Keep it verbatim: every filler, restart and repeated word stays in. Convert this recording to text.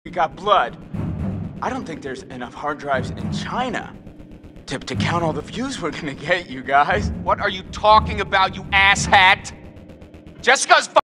We got blood. I don't think there's enough hard drives in China to, to count all the views we're gonna get, you guys. What are you talking about, you asshat? Jessica's